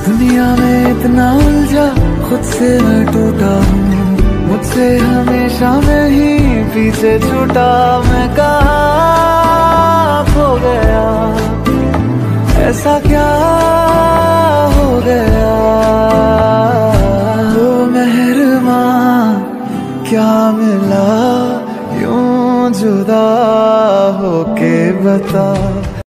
दुनिया में इतना उलझा, खुद से मैं टूटा हूँ, मुझसे हमेशा मैं ही पीछे छूटा। मैं कहाँ खो गया, ऐसा क्या हो गया? ओ मेहरबां क्या मिला यूं जुदा होके बता।